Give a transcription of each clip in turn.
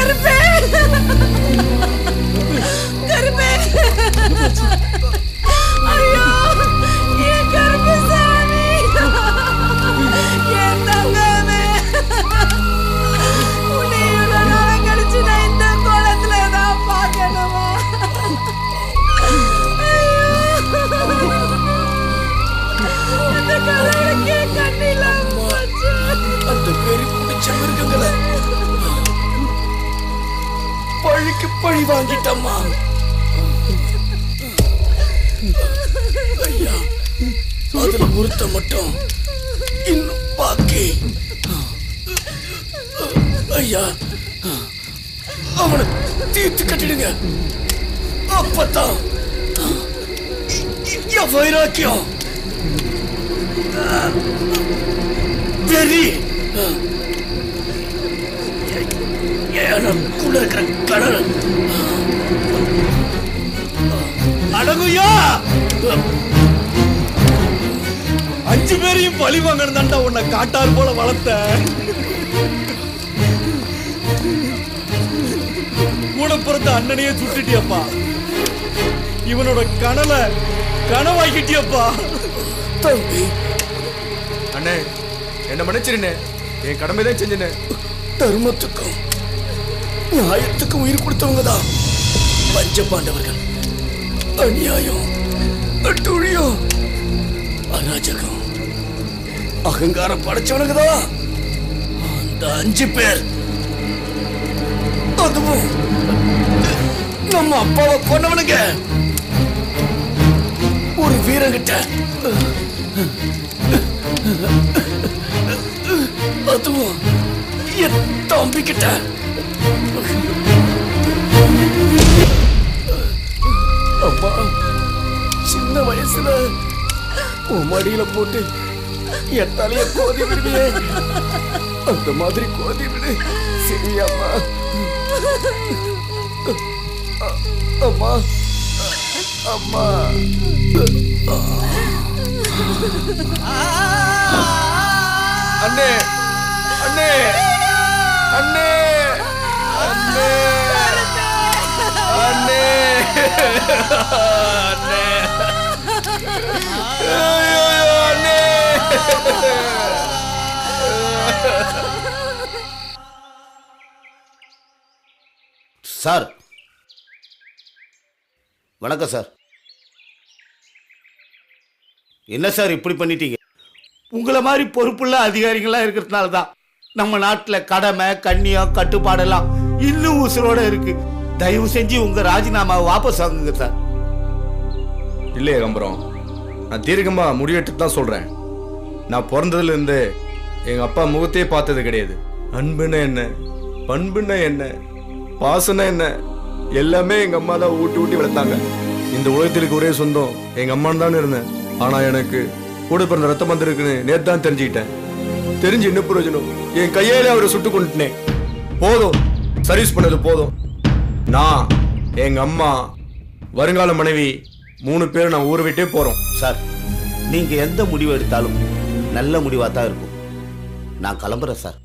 பழிக்கு பழி வாங்கிட்டம்மா. ஐயா, அதுல ஒருத்த மட்டும் இன்னும் பாக்கி. ஐயா, அவனை தீர்த்து கட்டிடுங்க. அப்பதான் வைராக்கியம் வெறி கூட இருக்கிற கடல் அடங்குயா. 5 பேரையும் பழி வாங்கினதாண்டா உன்னை காட்டால் போல வளர்த்த. கூட பிறந்த அண்ணனையே சுட்டுட்டியப்பா. இவனோட கனலை கனவாக்கிட்டியப்பா. தம்பி, அண்ணே என்ன மன்னிச்சிருந்தே. என் கடமை தான் செஞ்சேன். தர்மத்துக்கும் நியாயத்துக்கும் உயிர் கொடுத்தவங்க தான் பஞ்ச பாண்டவர்கள். அநியாயம், அட்டுழியம், அராஜகம், அகங்காரம் படைச்சவனுங்க தான் அந்த 5 பேர். அதுவும் நம்ம அப்பாவை கொன்னவனுங்க. ஒரு வீரங்கிட்ட, அதுவும் என் தம்பி கிட்ட. அம்மா, சின்ன வயசுல உன் மடியில போட்டு என் தலைய கோதி விடுவியே, அந்த மாதிரி கோதி விடு சரியாம்மா. அம்மா, அம்மா. அண்ணே, அண்ணே, அண்ணே, அண்ணே, அண்ணே, அண்ணே, அண்ணே. சார், வணக்கம் சார். என்ன சார் இப்படி பண்ணிட்டீங்க? உங்களை மாதிரி பொறுப்புள்ள அதிகாரிகளாக இருக்கிறதுனால தான் நம்ம நாட்டில் கடமை, கண்ணியம், கட்டுப்பாடெல்லாம் இன்னும் உசுரோட இருக்கு. தயவு செஞ்சு உங்க ராஜினாமாவை வாபஸ் வாங்குங்க சார். இல்லையே கம்பரம், நான் தீர்க்கமா முடிவெட்டு தான் சொல்றேன். நான் பிறந்ததுல இருந்து எங்க அப்பா முகத்தையே பார்த்தது கிடையாது. அன்புன்னா என்ன, பண்புன்னா என்ன, பாசனா என்ன, எல்லாமே எங்க அம்மா தான் ஊட்டி ஊட்டி வளர்த்தாங்க. இந்த உலகத்திற்கு ஒரே சொந்தம் எங்க அம்மான்னு தான் இருந்தேன். ஆனா எனக்கு கூட பிறந்த ரத்தம் வந்திருக்குன்னு நேற்று தான் தெரிஞ்சுக்கிட்டேன். தெரிஞ்சு என்ன பிரயோஜனம்? என் கையாலே அவரை சுட்டு கொண்டுட்டேன். போதும், சர்வீஸ் பண்ணது போதும். நான், எங்க அம்மா, வருங்கால மனைவி 3 பேரும் நான் ஊரை விட்டே போறோம். சார், நீங்க எந்த முடிவு எடுத்தாலும் நல்ல முடிவா தான் இருக்கும். நான் கிளம்புறேன் சார்.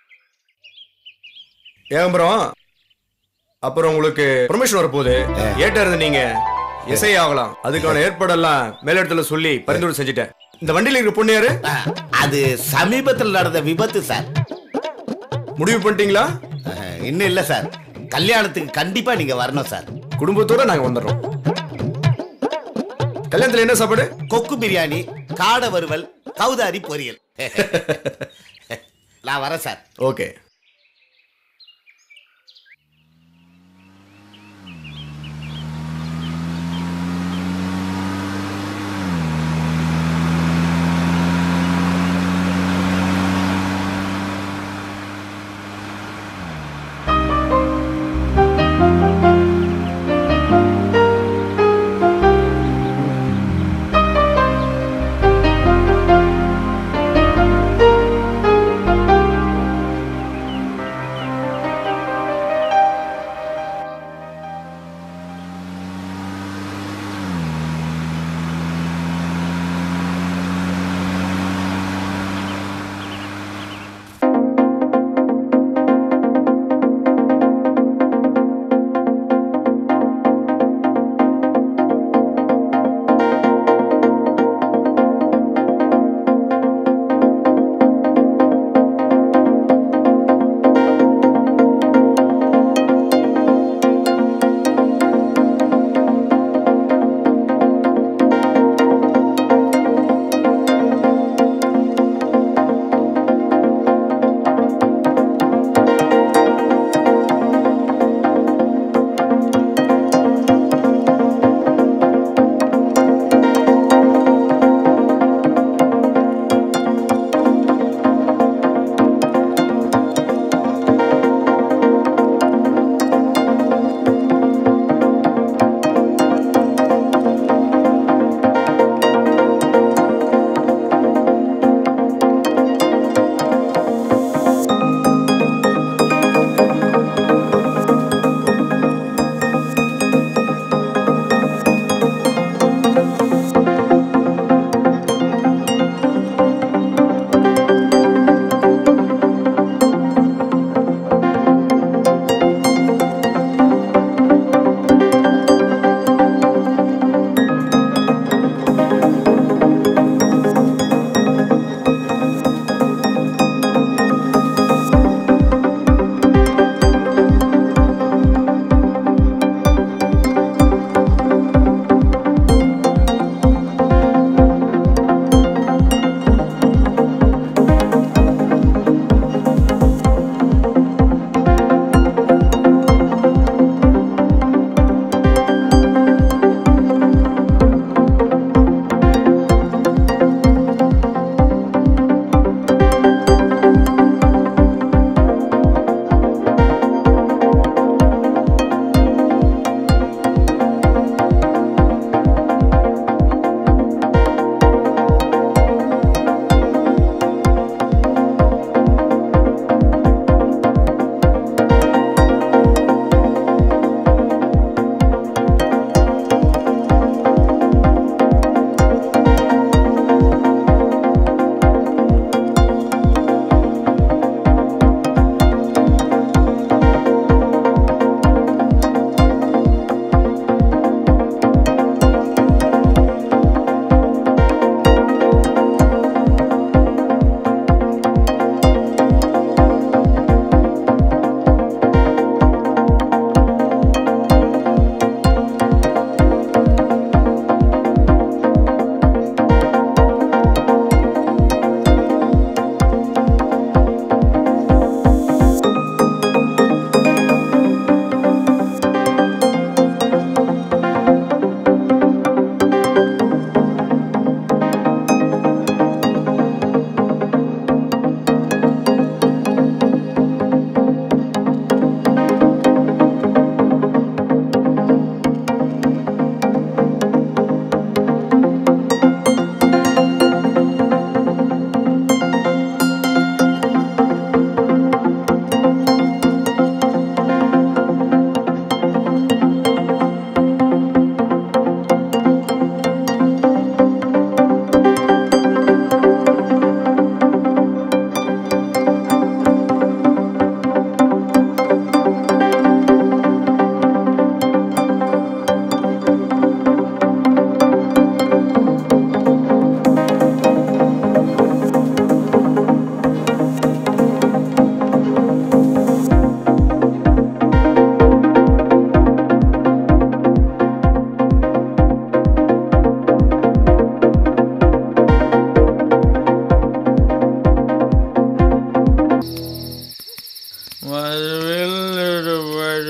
ஏகம்பரம், அப்புறம் உங்களுக்கு ப்ரொமோஷன் வரப்போகுது. ஏட்டா இருந்து நீங்க எஸ்ஐ ஆகலாம். அதுக்கான ஏற்பாடெல்லாம் மேலிடத்துல சொல்லி பரிந்துரை செஞ்சுட்டேன். இந்த வண்டியில இருக்கிற பொண்ணு யாரு? அது சமீபத்தில் நடந்த விபத்து சார். முடிவு பண்ணிட்டீங்களா? இன்னும் இல்ல சார். கல்யாணத்துக்கு கண்டிப்பா நீங்க வரணும் சார். குடும்பத்தோட நாங்க வந்துடுறோம். கல்யாணத்துல என்ன சாப்பாடு? கொக்கு பிரியாணி, காடை வறுவல், கௌதாரி பொரியல். நான் வரேன் சார். ஓகே.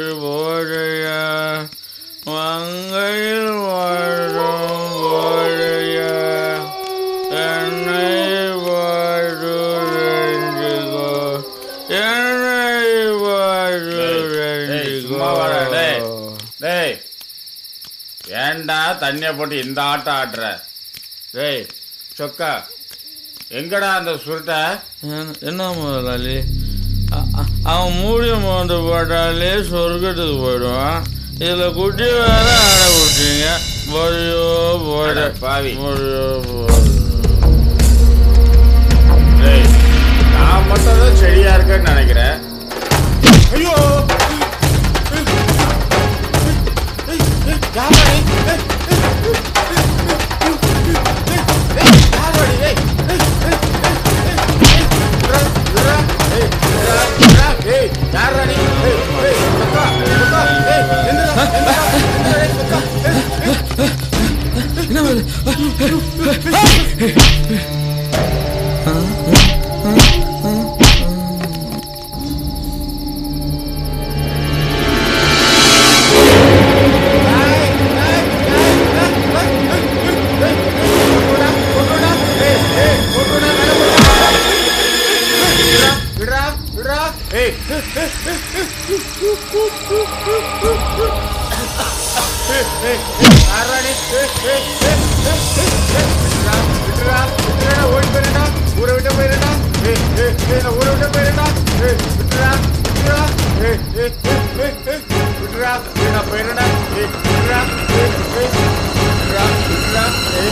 போதையா மங்கையில் வாழும் போதையா என்னை வாழு ரெண்டுகோ என்னை வாழு ரெண்டுகோ. டேய் ஏண்டா தண்ணியை போட்டு இந்த ஆட்டம் ஆடுற? டேய் சொக்கா எங்கடா அந்த சுருட்டை? என்ன முதலாளி அவன் மூடிய மோந்து போட்டாலே சொர்க்கத்துக்கு போயிடுவான். இதுல குட்டி வேற ஆட விட்டீங்க. போறியோ போட பாவி போறியோ டேய் நான் மட்டும் தான் செடியா இருக்கேன்னு நினைக்கிறேன். ஐயோ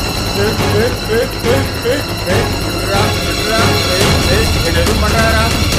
பண்றாரா?